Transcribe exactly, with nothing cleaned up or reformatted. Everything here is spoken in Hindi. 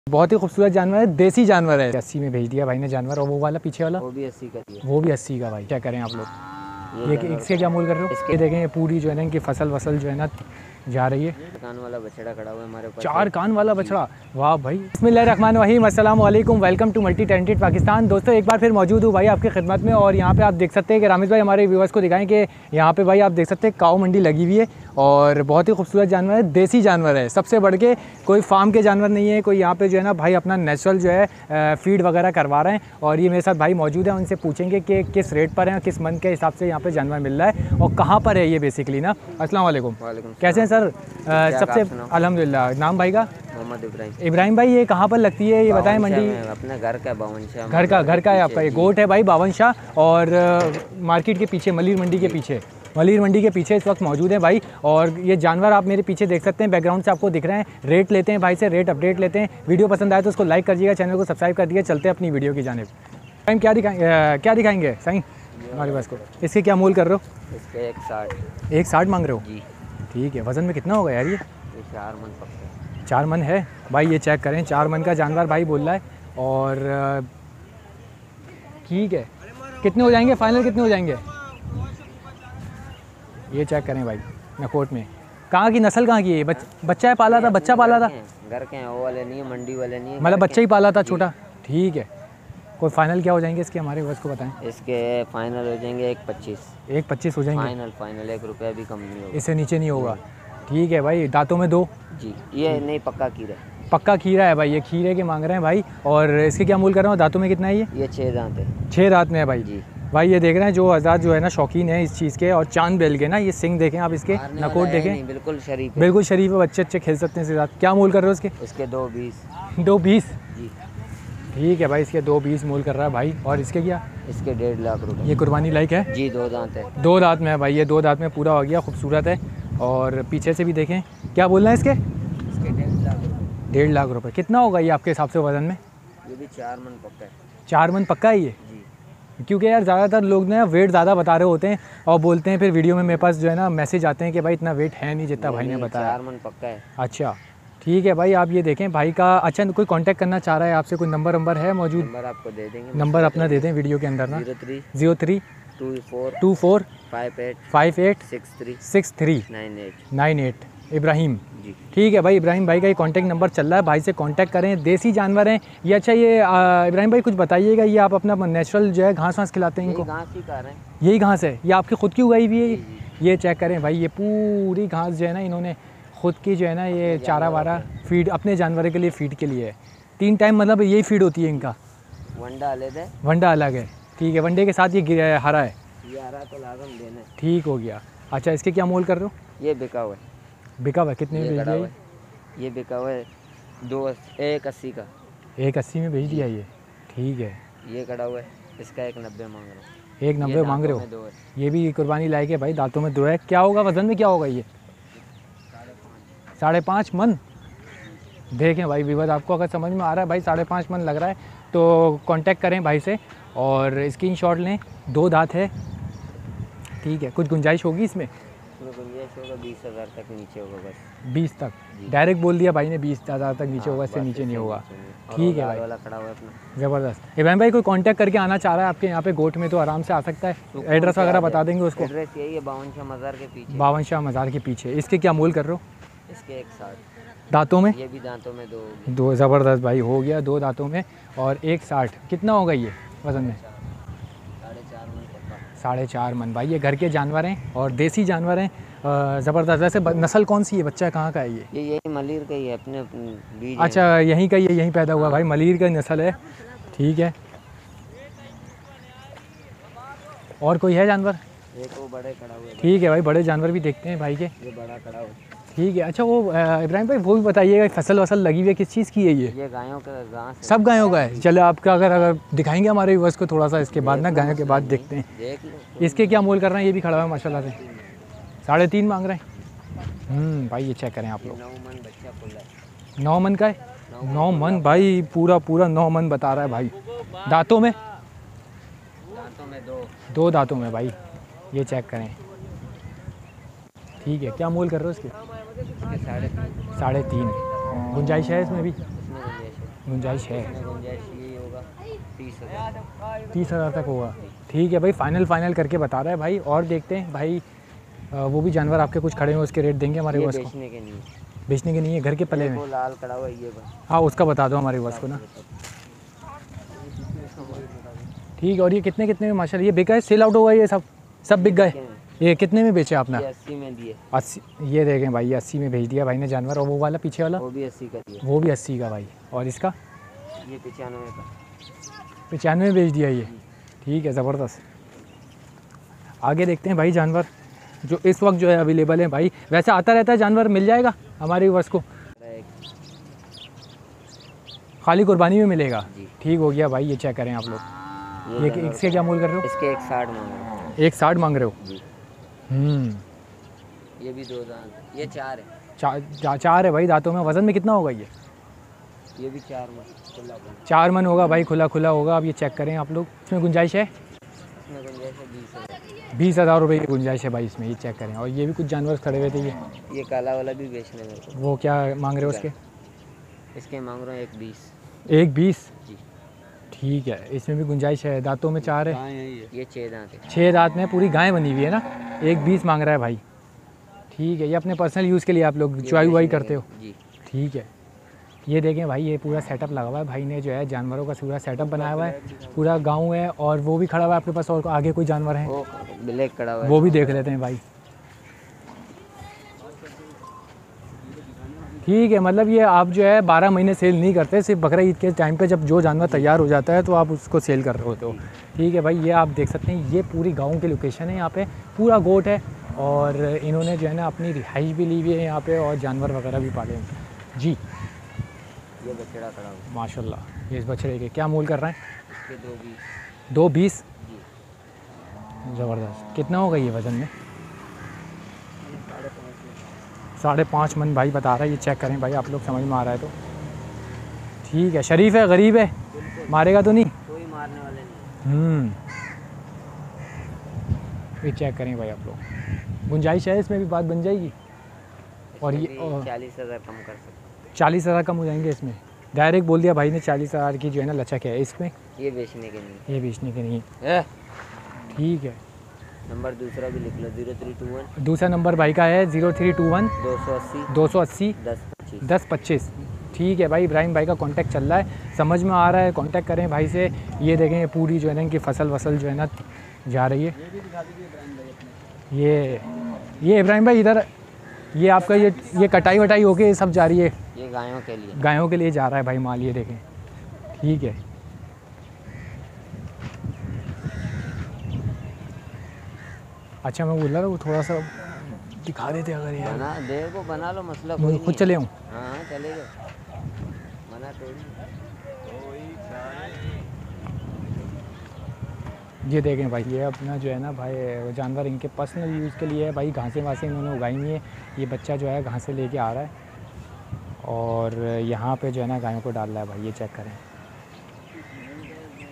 बहुत ही खूबसूरत जानवर है, देसी जानवर है। अस्सी में भेज दिया भाई ने जानवर। और वो वाला पीछे वाला वो भी अस्सी का दिया। वो भी अस्सी का भाई। क्या करें आप लोग। ये, ये इसके क्या मोल कर रहे हो? इसके ये देखें, ये पूरी जो है ना इनकी फसल वसल जो है ना जा रही है। कान वाला बछड़ा खड़ा हुआ है हमारे ऊपर। चार कान वाला बछड़ा, वाह भाई। बिस्मिल्लाहिर्रहमानिर्रहीम, अस्सलाम वालेकुम, welcome to multi talented Pakistan. दोस्तों एक बार फिर मौजूद हूँ भाई आपकी खिदमत में। और यहाँ पे आप देख सकते हैं कि रामिज़ भाई हमारे व्यूअर्स को दिखाएं कि यहाँ पे भाई आप देख सकते हैं काऊ मंडी लगी हुई है। और बहुत ही खूबसूरत जानवर है, देसी जानवर है। सबसे बढ़ के कोई फार्म के जानवर नहीं है, कोई यहाँ पे जो है ना भाई अपना नेचुरल जो है फीड वगैरह करवा रहे हैं। और ये मेरे साथ भाई मौजूद है, उनसे पूछेंगे कि किस रेट पर है, किस मंथ के हिसाब से यहाँ पे जानवर मिल रहा है और कहाँ पर है ये बेसिकली ना। अस्सलाम वालेकुम। कैसे हैं सर? सबसे अल्हम्दुलिल्लाह। नाम भाई का? मोहम्मद इब्राहिम। इब्राहिम भाई, ये कहाँ पर लगती है ये बताएं मंडी? अपने घर का बावन शाह। घर का घर का है आपका? ये गोट है भाई बावन शाह। और मार्केट के पीछे, मलिर मंडी के पीछे, मलिर मंडी के पीछे इस वक्त मौजूद है भाई। और ये जानवर आप मेरे पीछे देख सकते हैं, बैकग्राउंड से आपको दिख रहे हैं। रेट लेते हैं भाई से, रेट अपडेट लेते हैं। वीडियो पसंद आए तो उसको लाइक कर दीजिएगा, चैनल को सब्सक्राइब कर दीजिएगा। चलते हैं अपनी वीडियो की जानिब। टाइम क्या दिखाएंगे, क्या दिखाएंगे सही हमारे पास को? इसके क्या मोल कर रहे हो? इसके एक साठ। एक साठ मांग रहे हो जी। ठीक है। वज़न में कितना होगा यार ये? ये चार मन पक्का। चार मन है भाई, ये चेक करें, चार मन का जानवर भाई बोल रहा है। और ठीक है, कितने हो जाएंगे फाइनल, कितने हो जाएंगे? ये चेक करें भाई नकोट में। कहाँ की नस्ल, कहाँ की है? बच, बच्चा है पाला था? बच्चा पाला था? घर के हैं, वो वाले नहीं है, मंडी वाले नहीं है, मतलब बच्चा ही पाला था छोटा। ठीक है, कोई फाइनल क्या हो जाएंगे इसके हमारे बस को बताएं? इसके फाइनल हो जाएंगे एक पच्चीस। एक पच्चीस हो जाएंगे फाइनल फाइनल एक रुपया भी कम नहीं होगा, इससे नीचे नहीं होगा। ठीक है भाई। दांतों में दो? जी। ये नहीं पक्का कीड़ा, पक्का खीरा है भाई, ये खीरे के मांग रहे हैं भाई। और इसके क्या मूल कर रहा हूँ? दांतों में कितना है ये? ये छः दांत है। छः दांत में है भाई जी। भाई ये देख रहे हैं जो आज़ाद जो है ना शौकीन है इस चीज़ के, और चांद बेल के ना, ये सिंग देखें आप, इसके नकोट देखें, बिल्कुल शरीफ है। बिल्कुल शरीफ है, बच्चे अच्छे खेल सकते हैं इसके साथ। क्या मूल कर रहे हो इसके? इसके दो बीस। दो बीस जी। ठीक है भाई, इसके दो बीस मूल कर रहा है भाई। और इसके क्या? इसके डेढ़ लाख रुपए। ये कुर्बानी लायक है जी। दो दांत है। दो दांत में है भाई, ये दो दांत में पूरा हो गया, खूबसूरत है। और पीछे से भी देखें, क्या बोलना है इसके? इसके डेढ़ लाख रुपए। डेढ़ लाख रुपए कितना होगा ये आपके हिसाब से वज़न में? ये भी चार मन पक्का है। चार मन पक्का है ये? जी। क्योंकि यार ज़्यादातर लोग ना वेट ज़्यादा बता रहे होते हैं और बोलते हैं फिर वीडियो में मेरे पास जो है ना मैसेज आते हैं कि भाई इतना वेट है नहीं जितना भाई ने बताया। चार मन पक्का है। अच्छा ठीक है भाई, आप ये देखें भाई का। अच्छा, कोई कांटेक्ट करना चाह रहा है आपसे, कोई नंबर नंबर है मौजूद? नंबर आपको दे देंगे। नंबर अपना दे दें वीडियो के अंदर ना। Zero three zero three two four two four five eight five eight six three six three nine eight nine eight Ibrahim. Ji. ठीक है भाई, इब्राहिम भाई का ये कांटेक्ट नंबर चल रहा है, भाई से कांटेक्ट करें। देसी जानवर हैं ये। अच्छा ये आ, इब्राहिम भाई कुछ बताइएगा, ये आप अपना नेचुरल जो है घास वास खिलाते हैं इनको? घास ही खा रहे हैं। यही घास है? ये आपकी खुद की उगाई हुई है? ये चेक करें भाई, ये पूरी घास जो है ना इन्होंने खुद की जो है ना, ये चारा वारा फीड अपने जानवरों के लिए, फीड के लिए है। तीन टाइम मतलब यही फीड होती है इनका? वंडा अलग है। वंडा अलग है। ठीक है, वंडे के साथ ये हरा है? ये हरा तो लाजम देना। ठीक हो गया। अच्छा, इसके क्या मोल कर रहे हो? ये बिका हुआ है। बिका हुआ है? कितने में भेज दिया? ये बिका हुआ है दो एक अस्सी का। एक अस्सी में भेज दिया ये? ठीक है। ये कड़ा हुआ है, इसका एक नब्बे मांग रहा हूँ। एक नब्बे मांग रहे हो? ये भी कुर्बानी लायक है भाई, दांतों में दो है। क्या होगा वज़न में, क्या होगा ये? साढ़े पाँच मन। देखें भाई विवाद, आपको अगर समझ में आ रहा है भाई साढ़े पाँच मन लग रहा है तो कांटेक्ट करें भाई से और स्क्रीनशॉट लें। दो दांत है। ठीक है, कुछ गुंजाइश होगी इसमें? गुंजाइश होगा बीस हज़ार तक नीचे होगा बस। बीस तक डायरेक्ट बोल दिया भाई ने, बीस हज़ार तक नीचे होगा, इससे नीचे नहीं होगा। ठीक है भाई, ज़बरदस्त। इब्राहिम भाई कोई कांटेक्ट करके आना चाह रहा है आपके यहाँ पे गोट में तो आराम से आ सकता है। एड्रेस वगैरह बता देंगे उसको? एड्रेस यही है, बावन शाह मज़ार के पीछे। बावन शाह मज़ार के पीछे। इसके क्या मोल कर रहे हो? इसके एक साठ। दांतों में? ये भी दांतों में दो। दो। ज़बरदस्त भाई, हो गया दो दांतों में। और एक साठ कितना होगा ये वज़न में? साढ़े चार मन। साढ़े चार मन भाई। ये घर के जानवर हैं और देसी जानवर हैं, ज़बरदस्त। वैसे नस्ल कौन सी है? बच्चा कहाँ का है ये? ये यही मलिर का ही है, अपने बीज। अच्छा, यहीं का, ये यहीं पैदा हुआ भाई, मलिर का नस्ल है। ठीक है। और कोई है जानवर? एक वो बड़े खड़ा हुआ है। ठीक है भाई, बड़े जानवर भी देखते हैं भाई के। ये बड़ा खड़ा हुआ है। ठीक है। अच्छा वो इब्राहिम भाई वो भी बताइएगा, फसल वसल लगी हुई है किस चीज़ की है ये? ये गायों का घास है। सब गायों का है? चलो आपका अगर अगर दिखाएंगे हमारे व्यूअर्स को थोड़ा सा, इसके बाद ना गायों के बाद देखते हैं। देख लो। इसके क्या मोल कर रहे हैं? ये भी खड़ा हुआ है माशाल्लाह से। साढ़े तीन मांग रहे हैं। हम्म भाई ये चेक करें आप लोग। नौ मन बच्चा खुला है। नौ मन का है? नौ मन भाई, पूरा पूरा नौ मन बता रहा है भाई। दांतों में? दांतों में दो। दो दांतों में भाई, ये चेक करें। ठीक है, क्या मोल कर रहे हो इसके? साढ़े साढ़े तीन। गुंजाइश है इसमें भी? गुंजाइश है? इसमें गुंजाइश ये होगा तीस हज़ार। तीस हज़ार तक होगा। ठीक है भाई, फाइनल फाइनल करके बता रहा है भाई। और देखते हैं भाई, आ, वो भी जानवर आपके कुछ खड़े हैं, उसके रेट देंगे हमारे ये बस को? बेचने के नहीं है। बेचने के नहीं है, घर के पले ये में? वो लाल कड़ा हुआ है ये बस। हाँ उसका बता दो हमारे बस को ना। ठीक है। और ये कितने कितने में माशाल्लाह ये बिका है? सेल आउट हुआ है ये सब? सब बिक गए? ये कितने में बेचे आपने? ये अस्सी में दिए। अस्सी? ये देखें भाई, ये अस्सी में भेज दिया भाई ने जानवर। और वो वाला पीछे वाला? वो भी अस्सी का दिया। वो भी अस्सी का भाई। और इसका? ये पचानवे का। पचानवे में बेच दिया ये? ठीक है, ज़बरदस्त। आगे देखते हैं भाई जानवर जो इस वक्त जो है अवेलेबल है भाई। वैसे आता रहता है जानवर, मिल जाएगा हमारे बस को? खाली कुर्बानी में मिलेगा? ठीक हो गया भाई। ये चेक करें आप लोग, ये इसके क्या मूल कर रहे हो? इसके एक साठ मांग रहे हो। एक साठ मांग रहे हो? जी। हम्म, ये भी दो दांत, ये चार है। चार चा, चार है भाई दांतों में। वज़न में कितना होगा ये? ये भी चार मन खुला खुला। चार मन होगा भाई, खुला खुला होगा। अब ये चेक करें आप लोग, इसमें गुंजाइश है? इसमें गुंजाइश है बीस हज़ार। बीस हज़ार रुपये की गुंजाइश है भाई इसमें। ये चेक करें। और ये भी कुछ जानवर खड़े हुए थे ये ये काला वाला भी बेचने मेरे को। वो क्या मांग रहे हो उसके? इसके मांग रहा हूँ एक बीस। एक बीस? जी। ठीक है। इसमें भी गुंजाइश है? दांतों में चार है? ये छः दांत है। छः दांत में पूरी गाय बनी हुई है ना? एक बीस मांग रहा है भाई। ठीक है। ये अपने पर्सनल यूज़ के लिए आप लोग चुआई वाई करते हो? जी। ठीक है। ये देखें भाई, ये पूरा सेटअप लगा हुआ है भाई ने जो है, जानवरों का पूरा सेटअप बनाया हुआ है। पूरा गांव है। और वो भी खड़ा हुआ है आपके पास? और आगे कोई जानवर है? वो ब्लैक कड़ा हुआ है। वो भी देख लेते हैं भाई। ठीक है। मतलब ये आप जो है बारह महीने सेल नहीं करते, सिर्फ बकरा ईद के टाइम पे जब जो जानवर तैयार हो जाता है तो आप उसको सेल कर रहे होते हो? ठीक है भाई। ये आप देख सकते हैं, ये पूरी गांव की लोकेशन है। यहाँ पे पूरा गोट है और इन्होंने जो है ना अपनी रिहाइश भी ली हुई है यहाँ पे और जानवर वगैरह भी पाले हैं जी। ये बछड़ा खड़ा हुआ माशाल्लाह। ये इस बछड़े के क्या मूल कर रहे हैं? इसके दो बीस। दो बीस? जी। ज़बरदस्त। कितना होगा ये वज़न में? साढ़े पाँच मन भाई बता रहा है। ये चेक करें भाई आप लोग, समझ में आ रहा है तो। ठीक है। शरीफ है, गरीब है, मारेगा तो नहीं? कोई मारने वाले नहीं। हम्म, ये चेक करें भाई आप लोग। गुंजाइश है इसमें भी, बात बन जाएगी? और ये चालीस हज़ार कम कर सकते। चालीस हज़ार कम हो जाएंगे इसमें? डायरेक्ट बोल दिया भाई ने चालीस हज़ार की जो है ना लचक है इसमें। ये बेचने के नहीं। ये बेचने के नहीं? है। ठीक है। नंबर दूसरा भी लिख लो, जीरो थ्री टू वन। दूसरा नंबर भाई का है ज़ीरो थ्री टू वन दो सौ अस्सी दो सौ अस्सी दस पच्चीस दस पच्चीस। ठीक है भाई। इब्राहिम भाई का कांटेक्ट चल रहा है, समझ में आ रहा है, कांटेक्ट करें भाई से। ये देखें पूरी जो है ना इनकी फसल वसल जो है ना जा रही है। ये ये इब्राहिम भाई इधर, ये आपका ये ये कटाई वटाई होके ये सब जा रही है? ये गायों के लिए। गायों के लिए जा रहा है भाई माल। ये देखें। ठीक है। अच्छा मैं बोल रहा था वो थोड़ा सा दिखा देते अगर यार। बना दे को बना लो, मसला कोई मैं नहीं खुद है। चले आऊँ? हाँ हाँ चलेगा, मना थोड़ी। ये देखें भाई, ये अपना जो है ना भाई जानवर इनके पर्सनल यूज़ के लिए है भाई। घासें वासें इन्होंने उगाई हुई है। ये बच्चा जो है घासें लेके आ रहा है और यहाँ पे जो है ना गायों को डाल रहा है भाई। ये चेक करें।